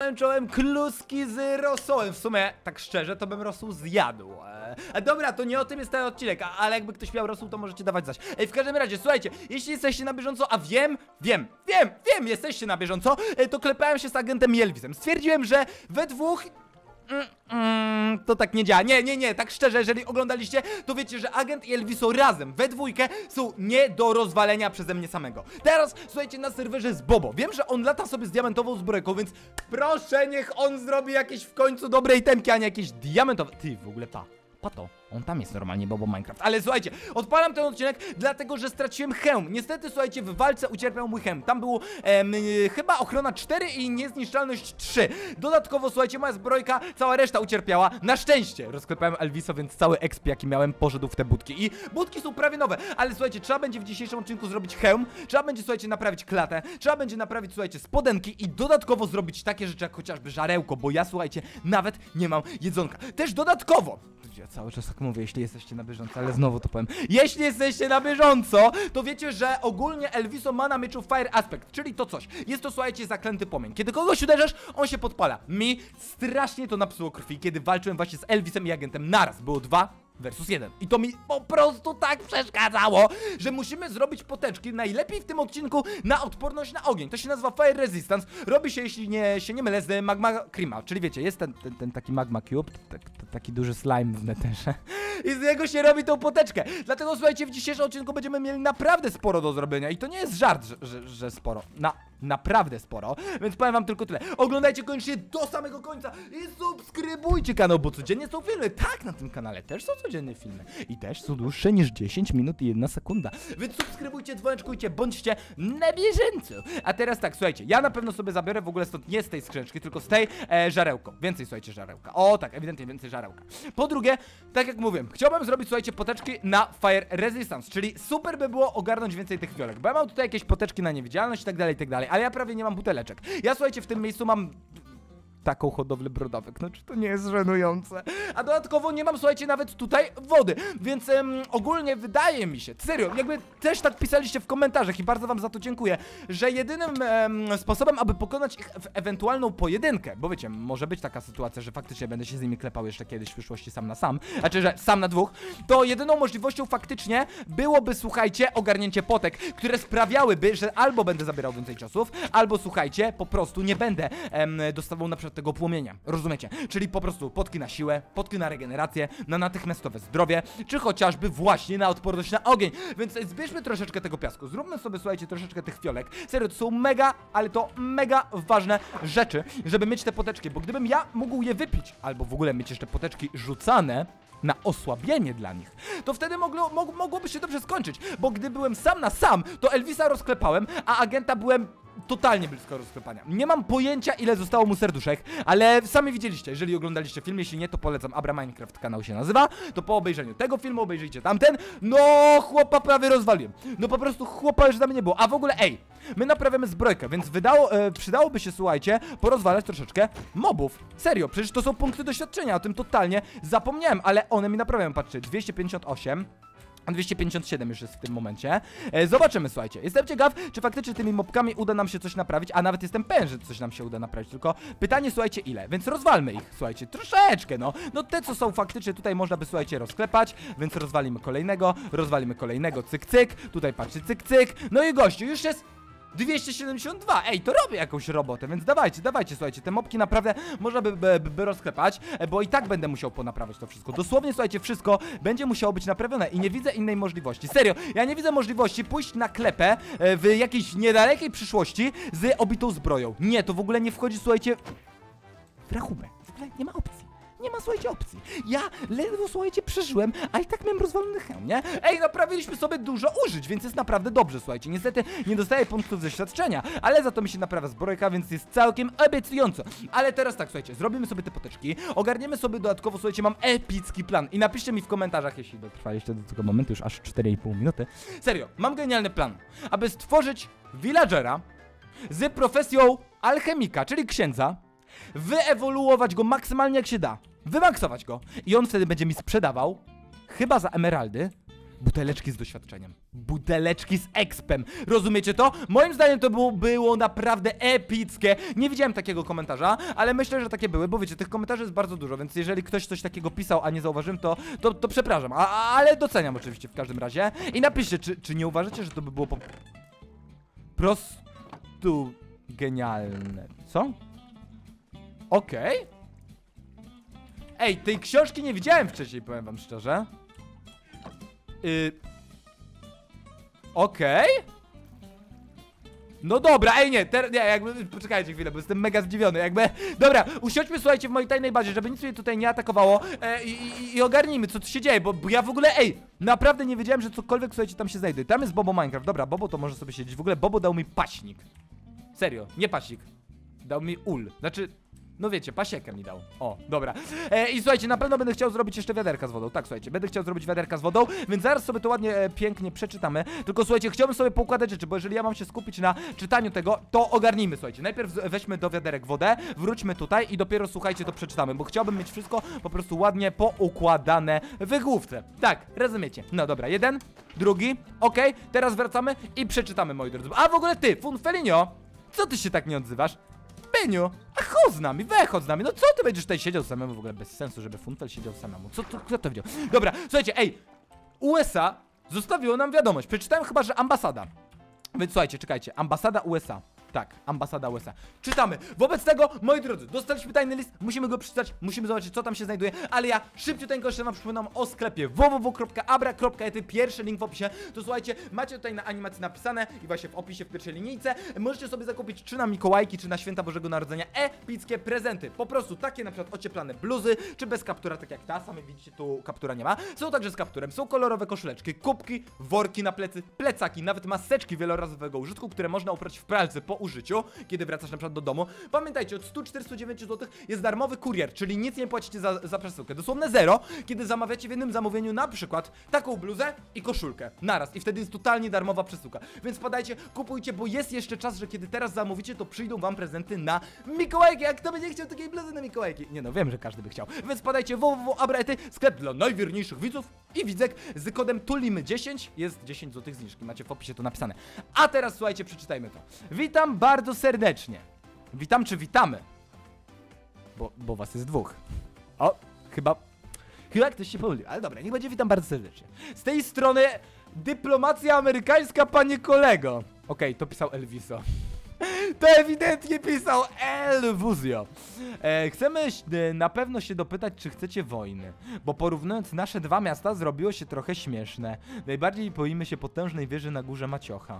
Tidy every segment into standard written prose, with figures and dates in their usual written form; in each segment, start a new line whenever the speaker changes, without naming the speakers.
czołem kluski z rosołem. W sumie, tak szczerze, to bym rosół zjadł. Dobra, to nie o tym jest ten odcinek, ale jakby ktoś miał rosół, to możecie dawać znać. Ej, w każdym razie, słuchajcie, jeśli jesteście na bieżąco, a wiem, jesteście na bieżąco, to klepałem się z agentem Jelvisem. Stwierdziłem, że we dwóch... to tak nie działa. Nie, tak szczerze, jeżeli oglądaliście, to wiecie, że agent i Elviso razem, we dwójkę, są nie do rozwalenia przeze mnie samego. Teraz, słuchajcie, na serwerze z Bobo. Wiem, że on lata sobie z diamentową zbrojką, więc proszę, niech on zrobi jakieś w końcu dobre itemki, a nie jakieś diamentowe. Ty, w ogóle Pato, on tam jest normalnie, Bobo Minecraft. Ale słuchajcie, odpalam ten odcinek, dlatego że straciłem hełm. Niestety, słuchajcie, w walce ucierpiał mój hełm. Tam było chyba ochrona 4 i niezniszczalność 3. Dodatkowo, słuchajcie, moja zbrojka, cała reszta ucierpiała. Na szczęście rozklepałem Elviso, więc cały exp, jaki miałem, poszedł w te budki. I budki są prawie nowe, ale słuchajcie, trzeba będzie w dzisiejszym odcinku zrobić hełm, trzeba będzie, słuchajcie, naprawić klatę, trzeba będzie naprawić, słuchajcie, spodenki i dodatkowo zrobić takie rzeczy, jak chociażby żarełko, bo ja, słuchajcie, nawet nie mam jedzonka. Też dodatkowo, ja cały czas tak mówię, jeśli jesteście na bieżąco, ale znowu to powiem. Jeśli jesteście na bieżąco, to wiecie, że ogólnie Elviso ma na mieczu Fire Aspect, czyli to coś. Jest to, słuchajcie, zaklęty płomień. Kiedy kogoś uderzasz, on się podpala. Mi strasznie to napsuło krwi, kiedy walczyłem właśnie z Elvisem i agentem naraz. Było 2 versus 1. I to mi po prostu tak przeszkadzało, że musimy zrobić poteczki, najlepiej w tym odcinku, na odporność na ogień. To się nazywa Fire Resistance. Robi się, jeśli się nie mylę, z Magma Creama. Czyli wiecie, jest ten taki Magma Cube, taki duży slime w netherze. I z niego się robi tą poteczkę. Dlatego, słuchajcie, w dzisiejszym odcinku będziemy mieli naprawdę sporo do zrobienia. I to nie jest żart, że sporo. Naprawdę sporo. Więc powiem wam tylko tyle. Oglądajcie koniecznie do samego końca i subskrybujcie kanał, bo codziennie są filmy. Tak, na tym kanale też są codzienne filmy. I też są dłuższe niż 10 minut i 1 sekunda. Więc subskrybujcie, dzwoneczkujcie, bądźcie na bieżąco. A teraz tak, słuchajcie, ja na pewno sobie zabiorę w ogóle stąd nie z tej skrzyneczki, tylko z tej żarełko. Więcej, słuchajcie, żarełka. O tak, ewidentnie więcej żarełka. Po drugie, tak jak mówiłem, chciałbym zrobić, słuchajcie, poteczki na Fire Resistance, czyli super by było ogarnąć więcej tych fiolek, bo ja mam tutaj jakieś poteczki na niewidzialność i tak dalej, ale ja prawie nie mam buteleczek. Ja, słuchajcie, w tym miejscu mam taką hodowlę brodawek, no czy to nie jest żenujące? A dodatkowo nie mam, słuchajcie, nawet tutaj wody, więc ogólnie wydaje mi się, serio, jakby też tak pisaliście w komentarzach i bardzo wam za to dziękuję, że jedynym sposobem, aby pokonać ich w ewentualną pojedynkę, bo wiecie, może być taka sytuacja, że faktycznie będę się z nimi klepał jeszcze kiedyś w przyszłości sam na sam, znaczy, że sam na dwóch, to jedyną możliwością faktycznie byłoby, słuchajcie, ogarnięcie potek, które sprawiałyby, że albo będę zabierał więcej ciosów, albo, słuchajcie, po prostu nie będę dostawał na przykład tego płomienia, rozumiecie? Czyli po prostu potki na siłę, potki na regenerację, na natychmiastowe zdrowie, czy chociażby właśnie na odporność na ogień. Więc zbierzmy troszeczkę tego piasku, zróbmy sobie, słuchajcie, troszeczkę tych fiolek. Serio, to są mega, ale to mega ważne rzeczy, żeby mieć te poteczki, bo gdybym ja mógł je wypić, albo w ogóle mieć jeszcze poteczki rzucane na osłabienie dla nich, to wtedy mogłoby się dobrze skończyć, bo gdy byłem sam na sam, to Elvisa rozklepałem, a agenta byłem totalnie blisko rozklepania. Nie mam pojęcia, ile zostało mu serduszek, ale sami widzieliście, jeżeli oglądaliście film, jeśli nie, to polecam, Abra Minecraft kanał się nazywa, to po obejrzeniu tego filmu obejrzyjcie tamten. No, chłopa prawie rozwaliłem. No po prostu chłopa już tam nie było. A w ogóle, ej, my naprawiamy zbrojkę, więc przydałoby się, słuchajcie, porozwalać troszeczkę mobów. Serio, przecież to są punkty doświadczenia, o tym totalnie zapomniałem, ale one mi naprawiają, patrzcie, 258. 257 już jest w tym momencie. Zobaczymy, słuchajcie. Jestem ciekaw, czy faktycznie tymi mobkami uda nam się coś naprawić, a nawet jestem pewien, że coś nam się uda naprawić. Tylko pytanie, słuchajcie, ile? Więc rozwalmy ich, słuchajcie, troszeczkę, no. No te, co są faktycznie tutaj można by, słuchajcie, rozklepać, więc rozwalimy kolejnego, cyk, cyk. Tutaj patrzcie, cyk, cyk. No i gościu, już jest 272, ej, to robię jakąś robotę, więc dawajcie, słuchajcie, te mopki naprawdę można by rozklepać, bo i tak będę musiał ponaprawiać to wszystko. Dosłownie, słuchajcie, wszystko będzie musiało być naprawione i nie widzę innej możliwości. Serio, ja nie widzę możliwości pójść na klepę w jakiejś niedalekiej przyszłości z obitą zbroją. Nie, to w ogóle nie wchodzi, słuchajcie, w rachubę. W ogóle nie ma opcji. Nie ma, słuchajcie, opcji. Ja ledwo, słuchajcie, przeżyłem, a i tak miałem rozwalony hełm, nie? Ej, naprawiliśmy sobie dużo użyć, więc jest naprawdę dobrze, słuchajcie. Niestety nie dostaję punktów doświadczenia, ale za to mi się naprawia zbrojka, więc jest całkiem obiecująco. Ale teraz tak, słuchajcie, zrobimy sobie te poteczki, ogarniemy sobie dodatkowo, słuchajcie, mam epicki plan i napiszcie mi w komentarzach, jeśli dotrwaliście do tego momentu, już aż 4,5 minuty. Serio, mam genialny plan, aby stworzyć villagera z profesją alchemika, czyli księdza, wyewoluować go maksymalnie jak się da, wymaksować go i on wtedy będzie mi sprzedawał, chyba za emeraldy, buteleczki z doświadczeniem. Buteleczki z expem. Rozumiecie to? Moim zdaniem to było naprawdę epickie. Nie widziałem takiego komentarza, ale myślę, że takie były, bo wiecie, tych komentarzy jest bardzo dużo, więc jeżeli ktoś coś takiego pisał, a nie zauważyłem, to przepraszam. Ale doceniam oczywiście w każdym razie. I napiszcie, czy nie uważacie, że to by było po prostu genialne. Co? Okej. Ej, tej książki nie widziałem wcześniej, powiem wam szczerze. Okej. No dobra, ej nie, jakby, poczekajcie chwilę, bo jestem mega zdziwiony, jakby. Dobra, usiądźmy, słuchajcie, w mojej tajnej bazie, żeby nic mnie tutaj nie atakowało i ogarnijmy, co tu się dzieje, bo ja w ogóle, naprawdę nie wiedziałem, że cokolwiek, słuchajcie, tam się znajduje. Tam jest Bobo Minecraft, dobra, Bobo to może sobie siedzieć. W ogóle Bobo dał mi paśnik. Serio, nie paśnik. Dał mi ul, znaczy... No wiecie, pasiekę mi dał. O, dobra. I słuchajcie, na pewno będę chciał zrobić jeszcze wiaderka z wodą. Tak, słuchajcie, będę chciał zrobić wiaderka z wodą, więc zaraz sobie to ładnie, pięknie przeczytamy. Tylko słuchajcie, chciałbym sobie poukładać rzeczy, bo jeżeli ja mam się skupić na czytaniu tego, to ogarnijmy, słuchajcie. Najpierw weźmy do wiaderek wodę, wróćmy tutaj i dopiero, słuchajcie, to przeczytamy, bo chciałbym mieć wszystko po prostu ładnie poukładane w główce. Tak, rozumiecie. No dobra, jeden, drugi, okej, teraz wracamy i przeczytamy, moi drodzy. A w ogóle ty, Funfelinio, co ty się tak nie odzywasz? Beniu, a chodź z nami, chodź z nami. No co ty będziesz tutaj siedział samemu? W ogóle bez sensu, żeby Funfel siedział samemu. Kto to widział? Dobra, słuchajcie, USA zostawiło nam wiadomość. Przeczytałem chyba, że ambasada. Więc słuchajcie, czekajcie, ambasada USA. Tak, ambasada USA. Czytamy. Wobec tego, moi drodzy, dostaliśmy tajny list, musimy go przeczytać, musimy zobaczyć, co tam się znajduje, ale ja szybciuteńko jeszcze wam przypominam o sklepie www.abra.ety, pierwszy link w opisie. To słuchajcie, macie tutaj na animacji napisane i właśnie w opisie w pierwszej linijce możecie sobie zakupić czy na Mikołajki, czy na Święta Bożego Narodzenia epickie prezenty. Po prostu takie na przykład ocieplane bluzy, czy bez kaptura, tak jak ta, sami widzicie, tu kaptura nie ma. Są także z kapturem, są kolorowe koszuleczki, kubki, worki na plecy, plecaki, nawet maseczki wielorazowego użytku, które można uprać w pralce po użyciu, kiedy wracasz na przykład do domu. Pamiętajcie, od 149 zł jest darmowy kurier, czyli nic nie płacicie za przesyłkę. Dosłowne zero, kiedy zamawiacie w jednym zamówieniu na przykład taką bluzę i koszulkę naraz i wtedy jest totalnie darmowa przesyłka. Więc podajcie, kupujcie, bo jest jeszcze czas, że kiedy teraz zamówicie, to przyjdą wam prezenty na Mikołajki. Jak kto będzie chciał takiej bluzy na Mikołajki? Nie no, wiem, że każdy by chciał. Więc podajcie www.abra.ety, sklep dla najwierniejszych widzów i widzek z kodem TULIM10 jest 10 zł zniżki. Macie w opisie to napisane. A teraz słuchajcie, przeczytajmy to. Witam bardzo serdecznie. Witam czy witamy? Bo was jest dwóch. O, chyba ktoś się pomylił, ale dobra, niech będzie witam bardzo serdecznie. Z tej strony dyplomacja amerykańska, panie kolego. Okej, to pisał Elviso. To ewidentnie pisał Elvuzio. Chcemy na pewno się dopytać, czy chcecie wojny, bo porównując nasze dwa miasta zrobiło się trochę śmieszne. Najbardziej boimy się potężnej wieży na górze Maciocha.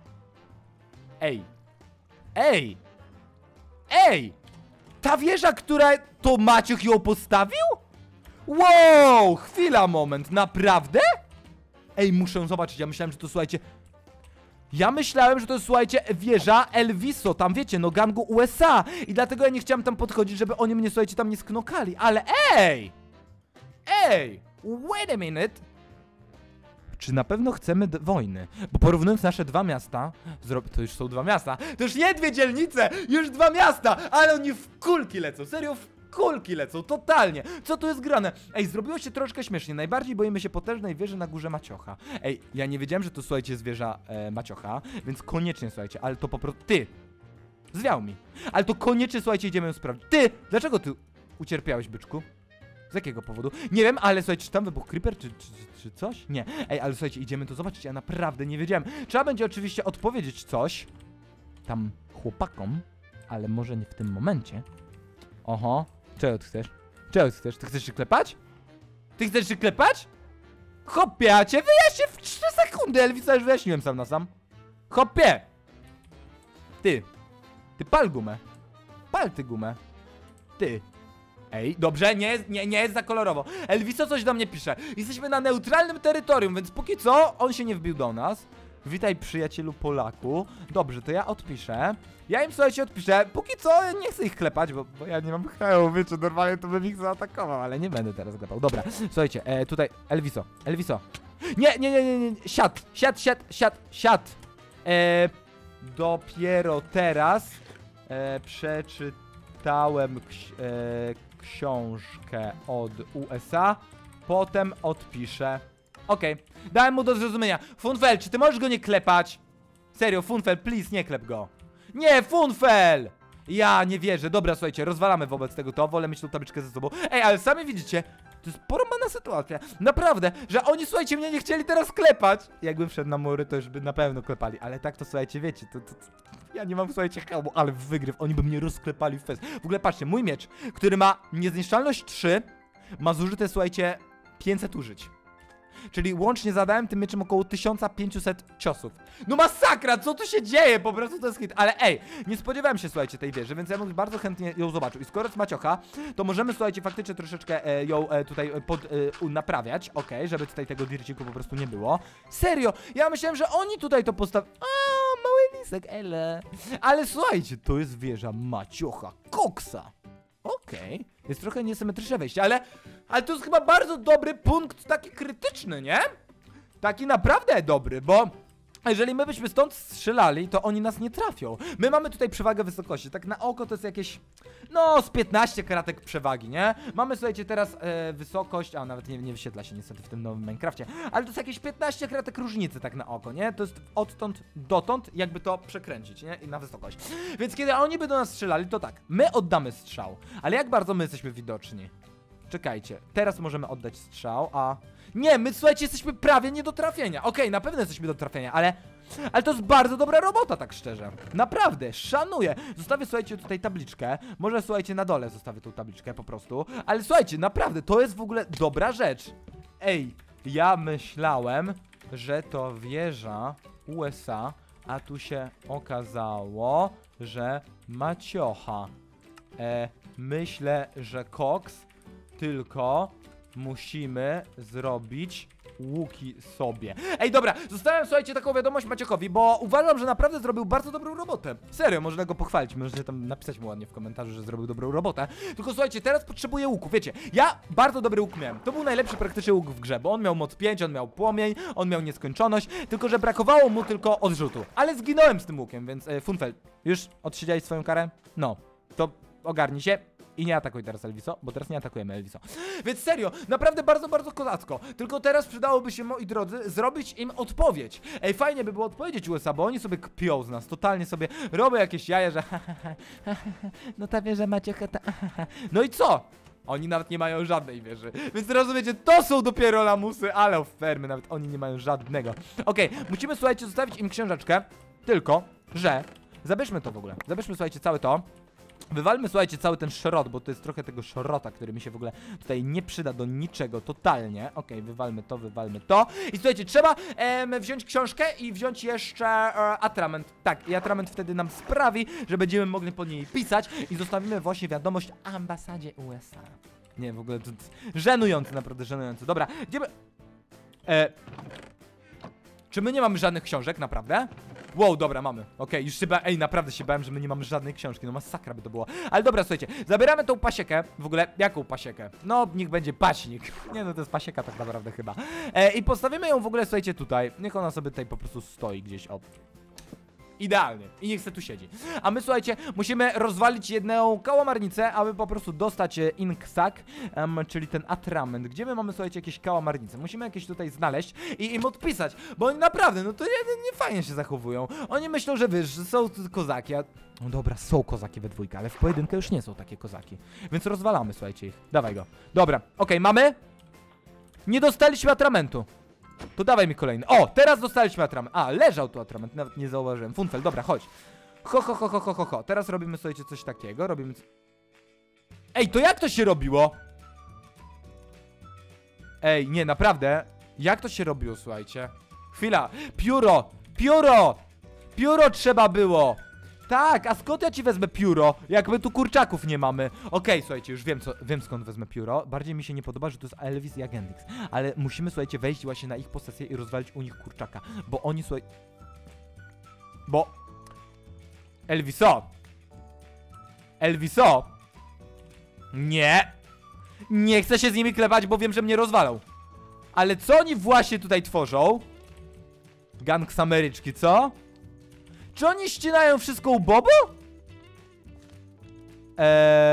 Ej! Ta wieża, która to Maciuch ją postawił? Wow! Chwila, moment, naprawdę? Ej, muszę zobaczyć, ja myślałem, że to, słuchajcie... słuchajcie, wieża Elviso, tam wiecie, no gangu USA. I dlatego ja nie chciałem tam podchodzić, żeby oni mnie, słuchajcie, tam nie sknokali. Ale ej! Wait a minute! Czy na pewno chcemy wojny? Bo porównując nasze dwa miasta, to już są dwa miasta, to już nie dwie dzielnice, już dwa miasta, ale oni w kulki lecą, serio w kulki lecą, totalnie. Co tu jest grane? Ej, zrobiło się troszkę śmiesznie, najbardziej boimy się potężnej wieży na górze Maciocha. Ej, ja nie wiedziałem, że to, słuchajcie, jest wieża Maciocha, więc koniecznie, słuchajcie, ale to po prostu... Ty! Zwiał mi. Ale to koniecznie, słuchajcie, idziemy ją sprawdzić. Ty! Dlaczego ty ucierpiałeś, byczku? Z jakiego powodu? Nie wiem, ale słuchajcie, czy tam wybuchł creeper, czy coś? Nie. Ej, ale słuchajcie, idziemy to zobaczyć, ja naprawdę nie wiedziałem. Trzeba będzie oczywiście odpowiedzieć coś tam chłopakom, ale może nie w tym momencie. Oho. Czego ty chcesz? Ty chcesz się klepać? Hopie, a cię wyjaśnię w 3 sekundy, Elvisa już wyjaśniłem sam na sam. Hopie! Ty pal gumę. Pal ty gumę. Ty. Ej, dobrze, nie jest za kolorowo. Elviso coś do mnie pisze. Jesteśmy na neutralnym terytorium, więc póki co on się nie wbił do nas. Witaj, przyjacielu Polaku. Dobrze, to ja odpiszę. Ja im, słuchajcie, odpiszę. Póki co nie chcę ich klepać, bo ja nie mam hełu, wiecie, normalnie to bym ich zaatakował, ale nie będę teraz klepał. Dobra, słuchajcie, tutaj Elviso. Nie. Siad. Dopiero teraz przeczytałem książkę od USA, potem odpiszę. Okej. Dałem mu do zrozumienia. Funfel, czy ty możesz go nie klepać? Serio, Funfel, please, nie klep go. Nie, Funfel! Ja nie wierzę. Dobra, słuchajcie, rozwalamy wobec tego to. Wolę mieć tą tabliczkę ze sobą. Ej, ale sami widzicie, to jest porąbana sytuacja. Naprawdę, że oni, słuchajcie, mnie nie chcieli teraz klepać. Jakbym wszedł na mury, to już by na pewno klepali. Ale tak to, słuchajcie, wiecie, ja nie mam, słuchajcie, hełmu, ale wygryw. Oni by mnie rozklepali w fest. W ogóle patrzcie, mój miecz, który ma niezniszczalność 3, ma zużyte, słuchajcie, 500 użyć. Czyli łącznie zadałem tym mieczem około 1500 ciosów. No masakra, co tu się dzieje? Po prostu to jest hit. Ale ej, nie spodziewałem się, słuchajcie, tej wieży, więc ja bym bardzo chętnie ją zobaczył. I skoro jest maciocha, to możemy, słuchajcie, faktycznie troszeczkę ją tutaj naprawiać. Okej, żeby tutaj tego dirciku po prostu nie było. Serio, ja myślałem, że oni tutaj to postawili. A, mały lisek, ele. Ale słuchajcie, to jest wieża maciocha koksa. Okej, jest trochę niesymetryczne wejście, ale to jest chyba bardzo dobry punkt, taki krytyczny, nie? Taki naprawdę dobry, bo jeżeli my byśmy stąd strzelali, to oni nas nie trafią. My mamy tutaj przewagę wysokości, tak na oko to jest jakieś, no, z 15 kratek przewagi, nie? Mamy, słuchajcie, teraz wysokość, a nawet nie wyświetla się niestety w tym nowym Minecrafcie, ale to jest jakieś 15 kratek różnicy tak na oko, nie? To jest odtąd dotąd, jakby to przekręcić, nie? I na wysokość. Więc kiedy oni by do nas strzelali, to tak, my oddamy strzał, ale jak bardzo my jesteśmy widoczni? Czekajcie, teraz możemy oddać strzał, a... Nie, my, słuchajcie, jesteśmy prawie nie do trafienia. Okej, na pewno jesteśmy do trafienia, ale to jest bardzo dobra robota, tak szczerze. Naprawdę, szanuję. Zostawię, słuchajcie, tutaj tabliczkę. Może, słuchajcie, na dole zostawię tą tabliczkę po prostu. Ale słuchajcie, naprawdę, to jest w ogóle dobra rzecz. Ej, ja myślałem, że to wieża USA, a tu się okazało, że maciocha. Myślę, że koks, tylko musimy zrobić łuki sobie. Ej, dobra, zostawiam, słuchajcie, taką wiadomość Maciochowi, bo uważam, że naprawdę zrobił bardzo dobrą robotę. Serio, można go pochwalić, możecie tam napisać mu ładnie w komentarzu, że zrobił dobrą robotę. Tylko słuchajcie, teraz potrzebuję łuku, wiecie, ja bardzo dobry łuk miałem. To był najlepszy praktycznie łuk w grze, bo on miał moc 5, on miał płomień, on miał nieskończoność, tylko że brakowało mu tylko odrzutu. Ale zginąłem z tym łukiem, więc Funfel, już odsiedziałeś swoją karę? No, to ogarnij się. I nie atakuj teraz Elviso, bo teraz nie atakujemy Elviso. Więc serio, naprawdę bardzo, bardzo kozacko. Tylko teraz przydałoby się, moi drodzy, zrobić im odpowiedź. Ej, fajnie by było odpowiedzieć USA, bo oni sobie kpią z nas, totalnie sobie robią jakieś jaja, że no ta wieża macie no i co? Oni nawet nie mają żadnej wieży. Więc rozumiecie, to są dopiero lamusy, ale fermy, nawet oni nie mają żadnego. Okej, musimy, słuchajcie, zostawić im książeczkę. Tylko, że zabierzmy to w ogóle. Zabierzmy, słuchajcie, całe to. Wywalmy, słuchajcie, cały ten szrot, bo to jest trochę tego szrota, który mi się w ogóle tutaj nie przyda do niczego, totalnie. Okej, wywalmy to, wywalmy to. I słuchajcie, trzeba wziąć książkę i wziąć jeszcze atrament. Tak, i atrament wtedy nam sprawi, że będziemy mogli po niej pisać i zostawimy właśnie wiadomość ambasadzie USA. Nie, w ogóle to żenujące, naprawdę żenujące. Dobra, idziemy... Czy my nie mamy żadnych książek, naprawdę? Wow, dobra, mamy. Okej, już się bałem, ej, naprawdę się bałem, że my nie mamy żadnej książki, no masakra by to było. Ale dobra, słuchajcie, zabieramy tą pasiekę, w ogóle, jaką pasiekę? No, niech będzie paśnik. Nie no, to jest pasieka tak naprawdę chyba. I postawimy ją w ogóle, słuchajcie, tutaj. Niech ona sobie tutaj po prostu stoi gdzieś, o. Idealnie. I niech se tu siedzi. A my, słuchajcie, musimy rozwalić jedną kałamarnicę, aby po prostu dostać inksak, czyli ten atrament. Gdzie my mamy, słuchajcie, jakieś kałamarnice? Musimy jakieś tutaj znaleźć i im odpisać, bo oni naprawdę, no to nie fajnie się zachowują. Oni myślą, że wiesz, że są kozaki, a... No dobra, są kozaki we dwójkę, ale w pojedynkę już nie są takie kozaki. Więc rozwalamy, słuchajcie, ich. Dawaj go. Dobra, okej, mamy? Nie dostaliśmy atramentu. To dawaj mi kolejny. O, teraz dostaliśmy atrament. A, leżał tu atrament, nawet nie zauważyłem. Funfel, dobra, chodź. Ho. Teraz robimy, słuchajcie, coś takiego. Robimy... Ej, to jak to się robiło? Ej, nie, naprawdę. Jak to się robiło, słuchajcie? Chwila. Pióro. Pióro trzeba było. Tak, a skąd ja ci wezmę pióro, jak my tu kurczaków nie mamy? Okej, słuchajcie, już wiem skąd wezmę pióro. Bardziej mi się nie podoba, że to jest Elvis i Agendix. Ale musimy, słuchajcie, wejść właśnie na ich posesję i rozwalić u nich kurczaka. Bo oni, słuchaj... Bo... Elviso! Nie! Nie chcę się z nimi klepać, bo wiem, że mnie rozwalą. Ale co oni właśnie tutaj tworzą? Gang Ameryczki, co? Czy oni ścinają wszystko u Bobo?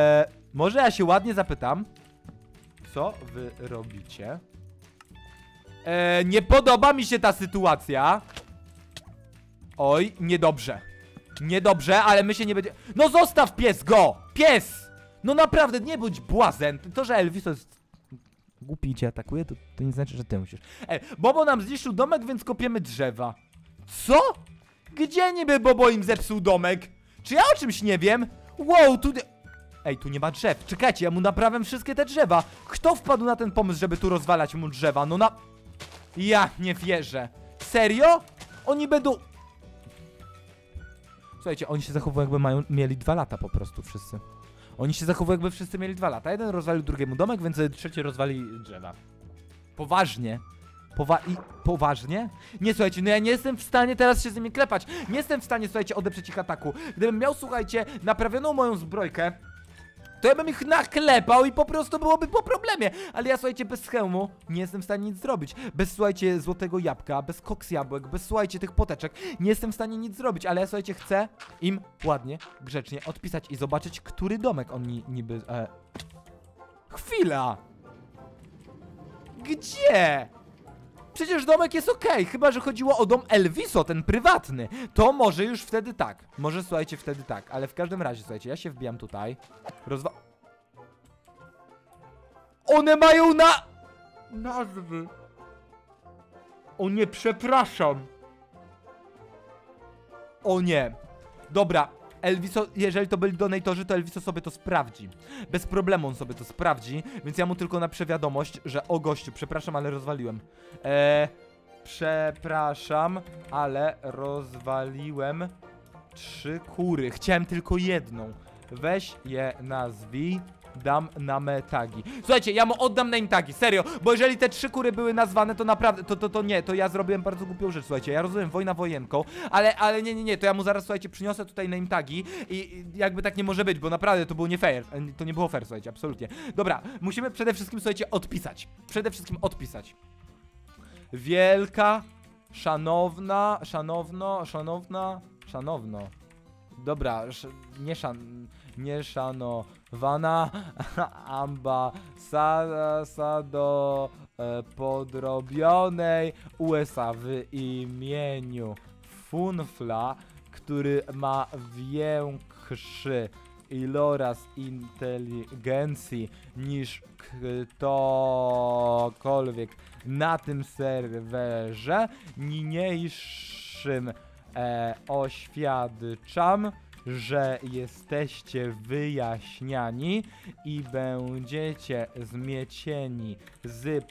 Może ja się ładnie zapytam. Co wy robicie? Nie podoba mi się ta sytuacja. Oj, niedobrze. Niedobrze, ale my się nie będzie... No zostaw pies go! Pies! No naprawdę, nie bądź błazen. To, że Elviso jest głupi i cię atakuje, to nie znaczy, że ty musisz. Bobo nam zniszczył domek, więc kopiemy drzewa. Co? Gdzie niby Bobo im zepsuł domek? Czy ja o czymś nie wiem? Wow, tu... Ej, tu nie ma drzew. Czekajcie, ja mu naprawiam wszystkie te drzewa. Kto wpadł na ten pomysł, żeby tu rozwalać mu drzewa? No na... Ja nie wierzę. Serio? Oni będą... Słuchajcie, oni się zachowują, jakby mieli 2 lata po prostu wszyscy. Oni się zachowują, jakby wszyscy mieli 2 lata. Jeden rozwalił drugiemu domek, więc trzeci rozwali drzewa. Poważnie. Poważnie? Nie, słuchajcie, no ja nie jestem w stanie teraz się z nimi klepać. Nie jestem w stanie, słuchajcie, odeprzeć ich ataku. Gdybym miał, słuchajcie, naprawioną moją zbrojkę, to ja bym ich naklepał i po prostu byłoby po problemie. Ale ja, słuchajcie, bez hełmu nie jestem w stanie nic zrobić. Bez, słuchajcie, złotego jabłka, bez koks jabłek, bez, słuchajcie, tych poteczek nie jestem w stanie nic zrobić. Ale ja, słuchajcie, chcę im ładnie, grzecznie odpisać i zobaczyć, który domek oni niby... Chwila! Gdzie? Przecież domek jest okej, chyba że chodziło o dom Elviso, ten prywatny. To może już wtedy tak. Może, słuchajcie, wtedy tak. Ale w każdym razie, słuchajcie, ja się wbijam tutaj. One mają nazwy. O nie, przepraszam. O nie. Dobra, Elviso, jeżeli to byli donatorzy, to Elviso sobie to sprawdzi. Bez problemu on sobie to sprawdzi, więc ja mu tylko napiszę wiadomość, że o gościu, przepraszam, ale rozwaliłem. Przepraszam, ale rozwaliłem 3 kury. Chciałem tylko jedną. Weź je nazwij. Dam name tagi. Słuchajcie, ja mu oddam name tagi, serio. Bo jeżeli te 3 kury były nazwane, to naprawdę, to nie, to ja zrobiłem bardzo głupią rzecz, słuchajcie. Ja rozumiem, wojna wojenką, ale nie, to ja mu zaraz, słuchajcie, przyniosę tutaj name tagi i jakby tak nie może być, bo naprawdę to było nie fair. To nie było fair, słuchajcie, absolutnie. Dobra, musimy przede wszystkim, słuchajcie, odpisać. Przede wszystkim odpisać. Wielka, szanowna. Dobra, nieszanowana ambasado podrobionej USA w imieniu Funfla, który ma większy iloraz inteligencji niż ktokolwiek na tym serwerze. Niniejszym oświadczam, że jesteście wyjaśniani i będziecie zmiecieni z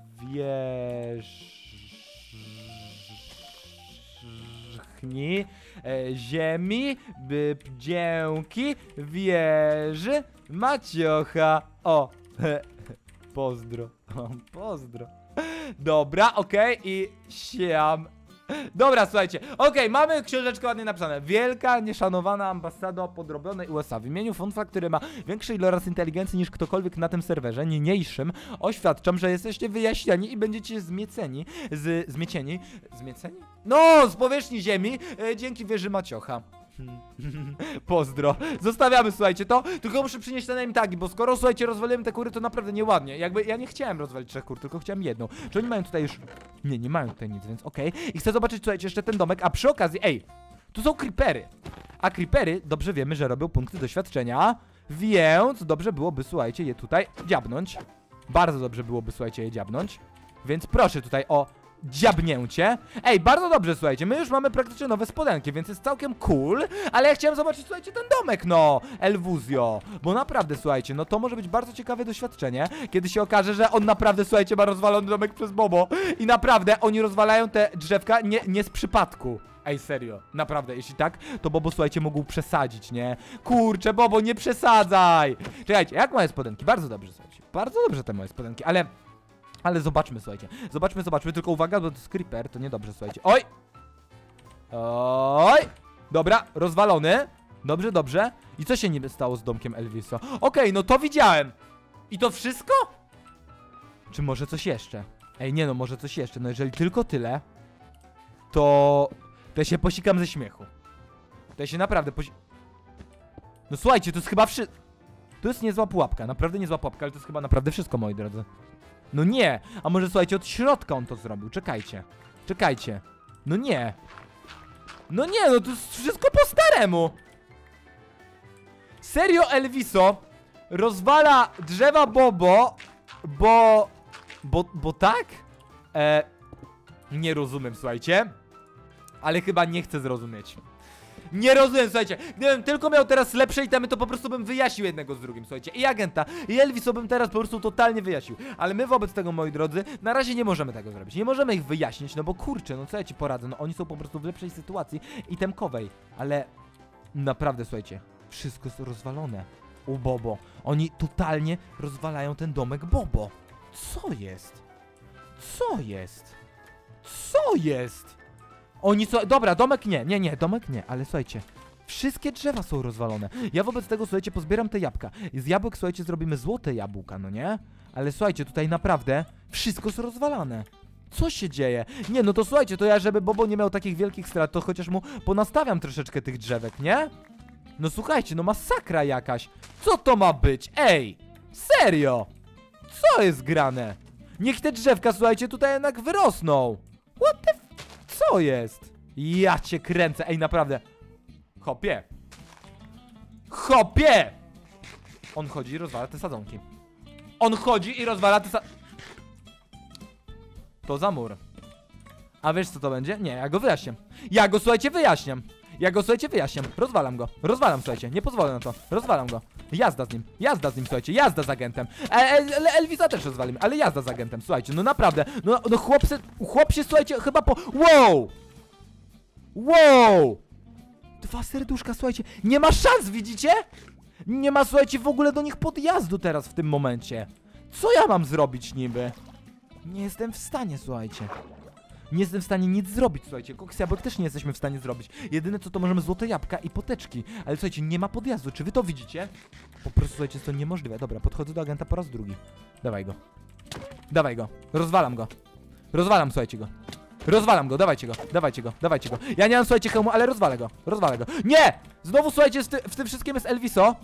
powierzchni ziemi, by dzięki wieży Maciocha. O, pozdro. Pozdro. Dobra, okej, i siam. Dobra, słuchajcie, mamy książeczkę ładnie napisane. Wielka, nieszanowana ambasado podrobionej USA w imieniu Funfa, który ma większy iloraz inteligencji niż ktokolwiek na tym serwerze. Niniejszym oświadczam, że jesteście wyjaśniani i będziecie zmieceni zmiecieni? No, z powierzchni ziemi dzięki wieży Maciocha. Pozdro. Zostawiamy, słuchajcie, to. Tylko muszę przynieść te name tagi, bo skoro, słuchajcie, rozwaliłem te kury, to naprawdę nieładnie. Jakby ja nie chciałem rozwalić 3 kur, tylko chciałem jedną. Czy oni mają tutaj już... Nie mają tutaj nic, więc okej. I chcę zobaczyć, słuchajcie, jeszcze ten domek, a przy okazji, tu są creepery. A creepery, dobrze wiemy, że robią punkty doświadczenia, więc dobrze byłoby, słuchajcie, je tutaj dziabnąć. Bardzo dobrze byłoby, słuchajcie, je dziabnąć. Więc proszę tutaj o dziabnięcie. Bardzo dobrze, słuchajcie, my już mamy praktycznie nowe spodenki, więc jest całkiem cool, ale ja chciałem zobaczyć, słuchajcie, ten domek, no, Elvuzio, bo naprawdę, słuchajcie, no to może być bardzo ciekawe doświadczenie, kiedy się okaże, że on naprawdę, słuchajcie, ma rozwalony domek przez Bobo i naprawdę oni rozwalają te drzewka nie z przypadku. Serio, naprawdę, jeśli tak, to Bobo, słuchajcie, mógł przesadzić, nie? Kurczę, Bobo, nie przesadzaj! Czekajcie, jak moje spodenki? Bardzo dobrze, słuchajcie, bardzo dobrze te moje spodenki, ale zobaczmy, słuchajcie. Zobaczmy, tylko uwaga, bo to jest creeper, to niedobrze, słuchajcie. Oj! Dobra, rozwalony. Dobrze. I co się niby stało z domkiem Elviso? No to widziałem. I to wszystko? Czy może coś jeszcze? Nie no, może coś jeszcze. No jeżeli tylko tyle, to ja się posikam ze śmiechu. To ja się naprawdę No słuchajcie, to jest chyba To jest niezła pułapka, naprawdę niezła pułapka, ale to jest chyba naprawdę wszystko, moi drodzy. No nie. A może, słuchajcie, od środka on to zrobił. Czekajcie. Czekajcie. No nie. No nie, no to jest wszystko po staremu. Serio, Elviso rozwala drzewa Bobo, bo tak? Nie rozumiem, słuchajcie. Ale chyba nie chcę zrozumieć. Nie rozumiem, słuchajcie. Gdybym tylko miał teraz lepsze itemy, to po prostu bym wyjaśnił jednego z drugim, słuchajcie. I agenta, i Elviso bym teraz po prostu totalnie wyjaśnił. Ale my wobec tego, moi drodzy, na razie nie możemy tego zrobić. Nie możemy ich wyjaśnić, no bo kurczę, no co ja ci poradzę. No oni są po prostu w lepszej sytuacji itemkowej. Ale naprawdę, słuchajcie, wszystko jest rozwalone u Bobo. Oni totalnie rozwalają ten domek Bobo. Co jest? Co jest? Co jest? Oni są... Dobra, domek nie, domek nie, ale słuchajcie, wszystkie drzewa są rozwalone. Ja wobec tego, słuchajcie, pozbieram te jabłka. Z jabłek, słuchajcie, zrobimy złote jabłka, no nie? Ale słuchajcie, tutaj naprawdę wszystko jest rozwalane. Co się dzieje? Nie, no to słuchajcie, to ja, żeby Bobo nie miał takich wielkich strat, to chociaż mu ponastawiam troszeczkę tych drzewek, nie? No słuchajcie, no masakra jakaś. Co to ma być? Ej! Serio! Co jest grane? Niech te drzewka, słuchajcie, tutaj jednak wyrosną. What the f... Co jest? Ja cię kręcę, ej, naprawdę. Hopie. Hopie! On chodzi i rozwala te sadzonki. On chodzi i rozwala te To za mur. A wiesz co to będzie? Nie, ja go wyjaśniam. Ja go, słuchajcie, wyjaśniam. Rozwalam go. Rozwalam, słuchajcie. Nie pozwolę na to. Rozwalam go. Jazda z nim, słuchajcie. Jazda z agentem. Elvisa też rozwalimy, ale jazda z agentem, słuchajcie. No naprawdę. No chłop się, słuchajcie, chyba po... Wow! Wow! 2 serduszka, słuchajcie. Nie ma szans, widzicie? Nie ma, słuchajcie, w ogóle do nich podjazdu teraz w tym momencie. Co ja mam zrobić niby? Nie jestem w stanie, słuchajcie. Nie jestem w stanie nic zrobić, słuchajcie. Koks jabłek też nie jesteśmy w stanie zrobić. Jedyne co to możemy złote jabłka i poteczki. Ale słuchajcie, nie ma podjazdu. Czy wy to widzicie? Po prostu, słuchajcie, jest to niemożliwe. Dobra, podchodzę do agenta po raz drugi. Dawaj go. Dawaj go. Rozwalam go. Rozwalam, słuchajcie go. Rozwalam go, dawajcie go. Ja nie mam, słuchajcie, hełmu, ale rozwalę go. Nie! Znowu, słuchajcie, w tym wszystkim jest Elviso.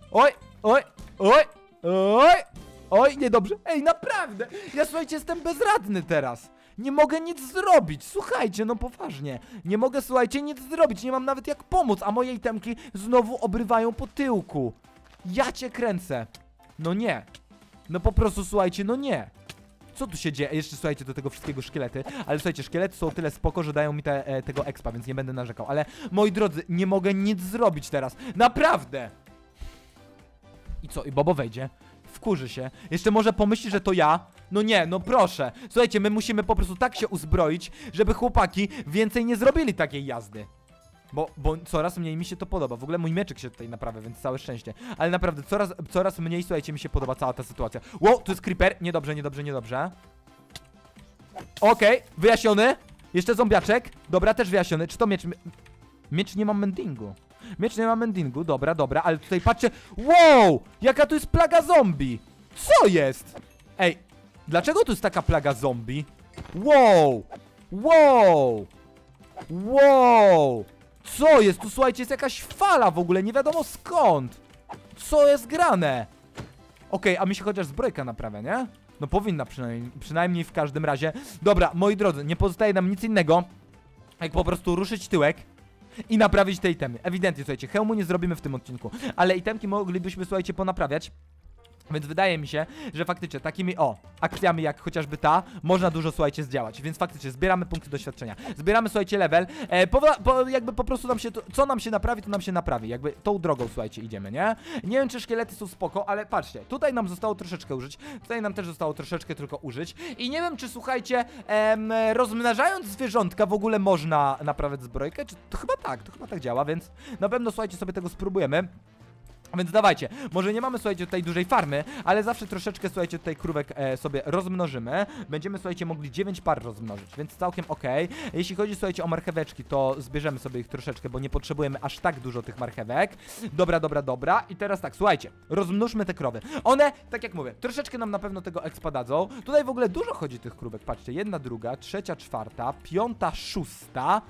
Oj, niedobrze. Ej, naprawdę. Ja, słuchajcie, jestem bezradny teraz. Nie mogę nic zrobić, słuchajcie, no poważnie. Nie mogę, słuchajcie, nic zrobić, nie mam nawet jak pomóc, a moje itemki znowu obrywają po tyłku. Ja cię kręcę. No nie. No po prostu, słuchajcie, no nie. Co tu się dzieje? Jeszcze, słuchajcie, do tego wszystkiego szkielety. Ale słuchajcie, szkielety są tyle spoko, że dają mi tego expa, więc nie będę narzekał. Ale, moi drodzy, nie mogę nic zrobić teraz. Naprawdę. I co? I Bobo wejdzie. Wkurzy się. Jeszcze może pomyśli, że to ja. No nie, no proszę. Słuchajcie, my musimy po prostu tak się uzbroić, żeby chłopaki więcej nie zrobili takiej jazdy. Bo coraz mniej mi się to podoba. W ogóle mój mieczyk się tutaj naprawia, więc całe szczęście. Ale naprawdę, coraz mniej, słuchajcie, mi się podoba cała ta sytuacja. Wow, tu jest creeper. Niedobrze. Okej, wyjaśniony. Jeszcze zombiaczek. Dobra, też wyjaśniony. Czy to miecz... Miecz nie ma mendingu. Dobra, ale tutaj patrzcie. Wow! Jaka tu jest plaga zombie! Co jest? Ej, dlaczego tu jest taka plaga zombie? Wow! Co jest? Tu, słuchajcie, jest jakaś fala w ogóle, nie wiadomo skąd. Co jest grane? Okej, a mi się chociaż zbrojka naprawia, nie? No powinna przynajmniej w każdym razie. Dobra, moi drodzy, nie pozostaje nam nic innego, jak po prostu ruszyć tyłek i naprawić te itemy. Ewidentnie, słuchajcie, hełmu nie zrobimy w tym odcinku, ale itemki moglibyśmy, słuchajcie, ponaprawiać. Więc wydaje mi się, że faktycznie takimi, akcjami jak chociażby ta, można dużo, słuchajcie, zdziałać. Więc faktycznie zbieramy punkty doświadczenia. Zbieramy, słuchajcie, level. Jakby po prostu co nam się naprawi, to nam się naprawi. Jakby tą drogą, słuchajcie, idziemy, nie? Nie wiem, czy szkielety są spoko, ale patrzcie, tutaj nam zostało troszeczkę użyć. Tutaj nam też zostało troszeczkę tylko użyć. I nie wiem, czy, słuchajcie, rozmnażając zwierzątka w ogóle można naprawiać zbrojkę, czy to chyba tak działa, więc na pewno, słuchajcie, sobie tego spróbujemy. Więc dawajcie, może nie mamy, słuchajcie, tutaj dużej farmy, ale zawsze troszeczkę, słuchajcie, tutaj krówek sobie rozmnożymy. Będziemy, słuchajcie, mogli 9 par rozmnożyć, więc całkiem okej. Jeśli chodzi, słuchajcie, o marcheweczki, to zbierzemy sobie ich troszeczkę, bo nie potrzebujemy aż tak dużo tych marchewek. Dobra. I teraz tak, słuchajcie, rozmnóżmy te krowy. One, tak jak mówię, troszeczkę nam na pewno tego expa dadzą. Tutaj w ogóle dużo chodzi tych krówek, patrzcie, 1, 2, 3, 4, 5, 6.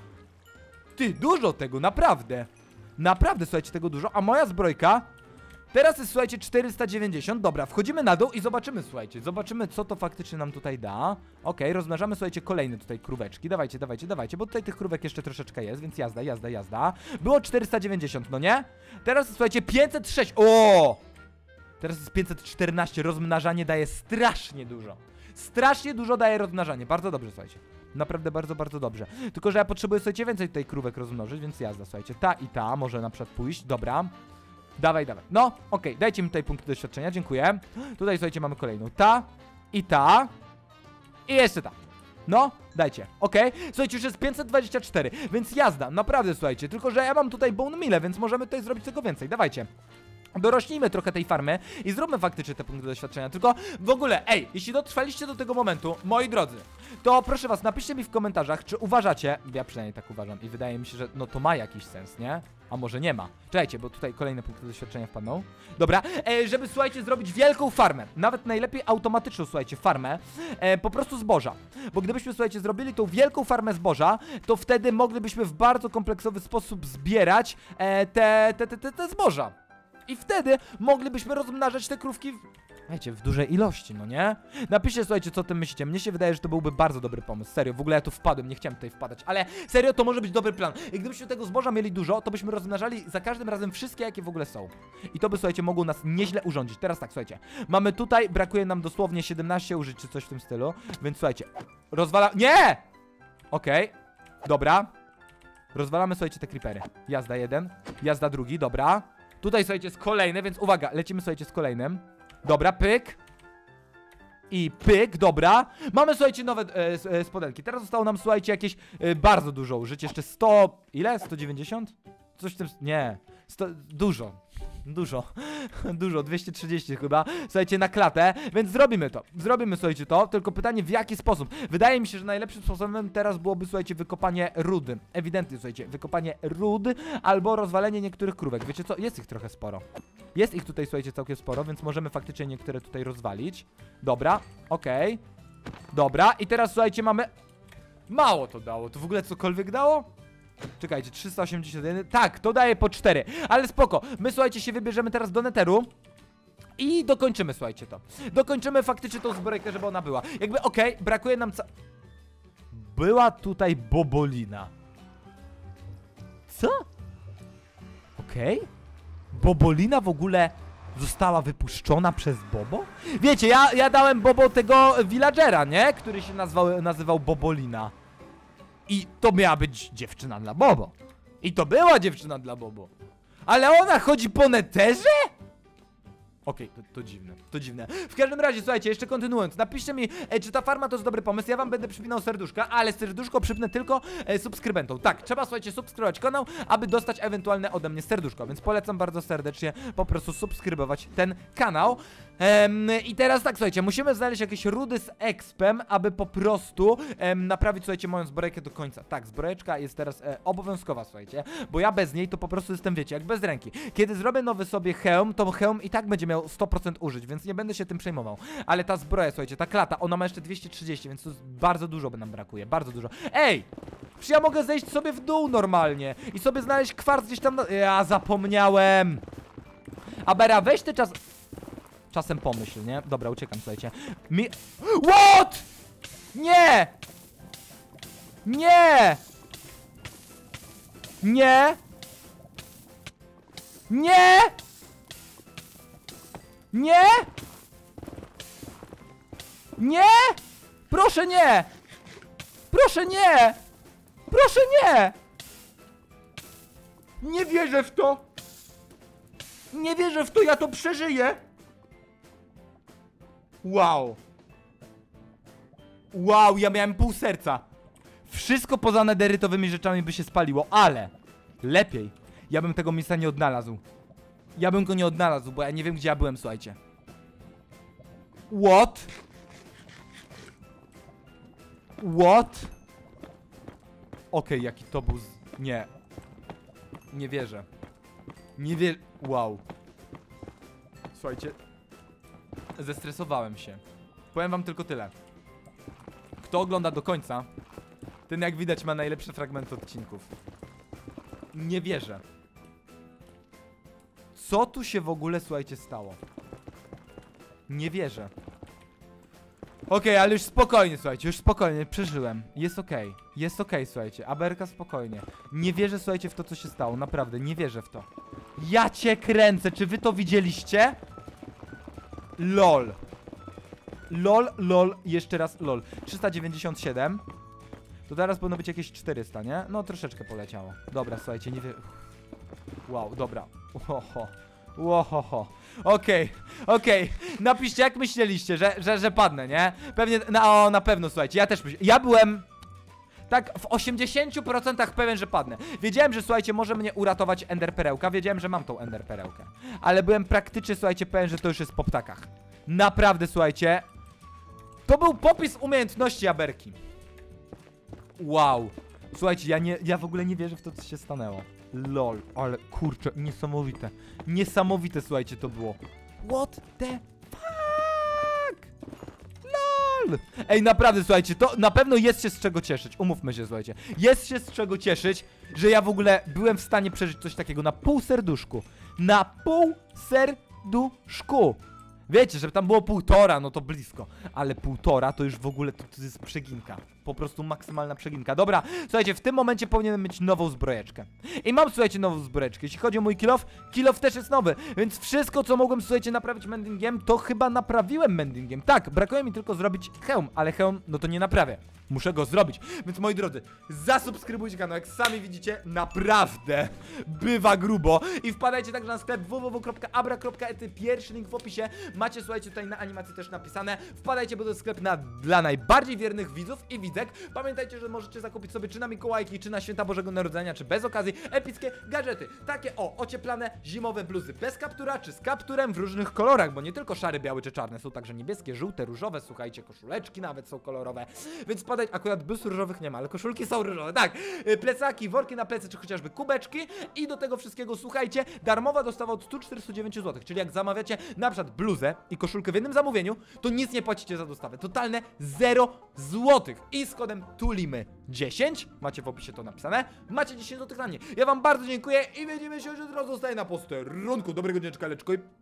Ty, dużo tego, naprawdę. Naprawdę, słuchajcie, tego dużo. A moja zbrojka Teraz jest, słuchajcie, 490. Dobra, wchodzimy na dół i zobaczymy, słuchajcie. Zobaczymy, co to faktycznie nam tutaj da. Okej, rozmnażamy, słuchajcie, kolejne tutaj króweczki. Dawajcie, dawajcie, dawajcie, bo tutaj tych krówek jeszcze troszeczkę jest, więc jazda, jazda, jazda. Było 490, no nie? Teraz, słuchajcie, 506. O! Teraz jest 514. Rozmnażanie daje strasznie dużo. Strasznie dużo daje rozmnażanie. Bardzo dobrze, słuchajcie. Naprawdę bardzo, bardzo dobrze. Tylko, że ja potrzebuję, słuchajcie, więcej tutaj krówek rozmnożyć, więc jazda, słuchajcie. Ta i ta może na przykład pójść. Dobra. Dawaj, dawaj. No, okej, dajcie mi tutaj punkty doświadczenia, dziękuję. Tutaj, słuchajcie, mamy kolejną. Ta i ta. I jeszcze ta. No, dajcie, okej. Słuchajcie, już jest 524, więc jazda, naprawdę, słuchajcie. Tylko, że ja mam tutaj bone meal, więc możemy tutaj zrobić tego więcej. Dawajcie. Dorośnijmy trochę tej farmy i zróbmy faktycznie te punkty doświadczenia. Tylko w ogóle, ej, jeśli dotrwaliście do tego momentu, moi drodzy, to proszę was, napiszcie mi w komentarzach, czy uważacie, ja przynajmniej tak uważam i wydaje mi się, że no to ma jakiś sens, nie? A może nie ma. Czekajcie, bo tutaj kolejne punkty doświadczenia wpadną. Dobra, żeby, słuchajcie, zrobić wielką farmę, nawet najlepiej automatyczną, słuchajcie, farmę, po prostu zboża. Bo gdybyśmy, słuchajcie, zrobili tą wielką farmę zboża, to wtedy moglibyśmy w bardzo kompleksowy sposób zbierać te zboża. I wtedy moglibyśmy rozmnażać te krówki wiecie, w dużej ilości, no nie? Napiszcie, słuchajcie, co o tym myślicie. Mnie się wydaje, że to byłby bardzo dobry pomysł. Serio, w ogóle ja tu wpadłem, nie chciałem tutaj wpadać, ale serio, to może być dobry plan. I gdybyśmy tego zboża mieli dużo, to byśmy rozmnażali za każdym razem wszystkie, jakie w ogóle są. I to by, słuchajcie, mogło nas nieźle urządzić. Teraz tak, słuchajcie, mamy tutaj, brakuje nam dosłownie 17 użyć, czy coś w tym stylu. Więc słuchajcie, nie! Okej, dobra. Rozwalamy, słuchajcie, te creepery. Jazda jeden, jazda drugi, dobra. Tutaj, słuchajcie, jest kolejny, więc uwaga, lecimy, słuchajcie, z kolejnym. Dobra, pyk. I pyk, dobra. Mamy, słuchajcie, nowe spodenki. Teraz zostało nam, słuchajcie, jakieś bardzo dużo użyć. Jeszcze 100... Ile? 190? Coś w tym... Nie. 100... Dużo. Dużo, 230 chyba. Słuchajcie, na klatę, więc zrobimy to. Zrobimy, słuchajcie, to, tylko pytanie w jaki sposób. Wydaje mi się, że najlepszym sposobem teraz byłoby, słuchajcie, wykopanie rudy. Ewidentnie, słuchajcie, wykopanie rud albo rozwalenie niektórych krówek. Wiecie co? Jest ich trochę sporo. Jest ich tutaj, słuchajcie, całkiem sporo, więc możemy faktycznie niektóre tutaj rozwalić. Dobra, okej. Dobra, i teraz, słuchajcie, mamy... Mało to dało. To w ogóle cokolwiek dało? Czekajcie, 381. Tak, to daje po 4. Ale spoko. My, słuchajcie, się wybierzemy teraz do netheru i dokończymy, słuchajcie, to. Dokończymy faktycznie tą zbrojkę, żeby ona była. Jakby, okej, brakuje nam Była tutaj bobolina. Co? Okej. Bobolina w ogóle została wypuszczona przez Bobo? Wiecie, ja dałem Bobo tego villagera, nie? Który się nazywał Bobolina. I to miała być dziewczyna dla Bobo. I to była dziewczyna dla Bobo. Ale ona chodzi po neterze? Okej, to dziwne, to dziwne. W każdym razie, słuchajcie, jeszcze kontynuując, napiszcie mi, czy ta farma to jest dobry pomysł. Ja wam będę przypinał serduszka, ale serduszko przypnę tylko subskrybentom. Tak, trzeba, słuchajcie, subskrybować kanał, aby dostać ewentualne ode mnie serduszko. Więc polecam bardzo serdecznie po prostu subskrybować ten kanał. I teraz tak, słuchajcie, musimy znaleźć jakieś rudy z expem, aby po prostu naprawić, słuchajcie, moją zbrojkę do końca. Tak, zbrojeczka jest teraz obowiązkowa, słuchajcie, bo ja bez niej to po prostu jestem, wiecie, jak bez ręki. Kiedy zrobię nowy sobie hełm, to hełm i tak będzie miał 100% użyć, więc nie będę się tym przejmował. Ale ta zbroja, słuchajcie, ta klata, ona ma jeszcze 230, więc to bardzo dużo by nam brakuje, bardzo dużo. Ej! Przecież ja mogę zejść sobie w dół normalnie i sobie znaleźć kwarc gdzieś tam Ja zapomniałem! Abera, weź ty czasem pomyśl, nie? Dobra, uciekam, słuchajcie. What? Nie! Nie! Nie! Nie! Nie! Nie! Proszę nie! Proszę nie! Proszę nie! Nie wierzę w to! Nie wierzę w to, ja to przeżyję! Wow! Wow, ja miałem pół serca! Wszystko poza nederytowymi rzeczami by się spaliło, ale lepiej, ja bym tego miejsca nie odnalazł. Ja bym go nie odnalazł, bo ja nie wiem, gdzie ja byłem, słuchajcie. What? What? Okej, jaki to był Nie. Nie wierzę. Nie wierzę. Wow. Słuchajcie. Zestresowałem się. Powiem wam tylko tyle. Kto ogląda do końca, ten, jak widać, ma najlepsze fragmenty odcinków. Nie wierzę. Co tu się w ogóle, słuchajcie, stało? Nie wierzę. Okej, ale już spokojnie, słuchajcie, już spokojnie, przeżyłem. Jest okej, słuchajcie, Aberka spokojnie. Nie wierzę, słuchajcie, w to, co się stało, naprawdę, nie wierzę w to. Ja cię kręcę, czy wy to widzieliście? LOL. LOL, jeszcze raz LOL. 397. To teraz powinno być jakieś 400, nie? No, troszeczkę poleciało. Dobra, słuchajcie, nie wiem. Wow, dobra. Ohoho. Okej. Napiszcie, jak myśleliście, że padnę, nie? Pewnie, na pewno, słuchajcie, ja też ja byłem tak w 80% pewien, że padnę. Wiedziałem, że, słuchajcie, może mnie uratować enderperełka, wiedziałem, że mam tą enderperełkę. Ale byłem praktycznie, słuchajcie, pewien, że to już jest po ptakach. Naprawdę, słuchajcie. To był popis umiejętności Aberki. Wow. Słuchajcie, ja w ogóle nie wierzę w to, co się stanęło. LOL, ale kurczę, niesamowite. Niesamowite, słuchajcie, to było. What the fuck? LOL. Ej, naprawdę, słuchajcie, to na pewno jest się z czego cieszyć. Umówmy się, słuchajcie. Jest się z czego cieszyć, że ja w ogóle byłem w stanie przeżyć coś takiego na pół serduszku. Na pół serduszku. Wiecie, żeby tam było 1,5, no to blisko. Ale 1,5 to już w ogóle to jest przeginka. Po prostu maksymalna przeginka. Dobra, słuchajcie, w tym momencie powinienem mieć nową zbrojeczkę. I mam, słuchajcie, nową zbrojeczkę. Jeśli chodzi o mój kill off też jest nowy. Więc wszystko, co mogłem, słuchajcie, naprawić mendingiem, to chyba naprawiłem mendingiem. Tak, brakuje mi tylko zrobić hełm, ale hełm, no to nie naprawię. Muszę go zrobić. Więc moi drodzy, zasubskrybujcie kanał, jak sami widzicie, naprawdę bywa grubo. I wpadajcie także na sklep www.abra.ety, pierwszy link w opisie. Macie, słuchajcie, tutaj na animacji też napisane. Wpadajcie, bo to jest sklep dla najbardziej wiernych widzów i widzek. Pamiętajcie, że możecie zakupić sobie czy na Mikołajki, czy na Święta Bożego Narodzenia, czy bez okazji epickie gadżety. Takie ocieplane zimowe bluzy bez kaptura, czy z kapturem w różnych kolorach, bo nie tylko szary, biały czy czarne, są także niebieskie, żółte, różowe, słuchajcie, koszuleczki nawet są kolorowe. Więc wpadajcie, akurat bluz różowych nie ma, ale koszulki są różowe, tak. Plecaki, worki na plecy, czy chociażby kubeczki. I do tego wszystkiego, słuchajcie, darmowa dostawa od 149 zł, czyli jak zamawiacie na przykład bluzę i koszulkę w jednym zamówieniu, to nic nie płacicie za dostawę. Totalne 0 zł. I z kodem TULIMY10, macie w opisie to napisane, macie 10 zł na mnie. Ja wam bardzo dziękuję i widzimy się już jutro. Zostaję na posterunku. Dobrego dnia, leczko i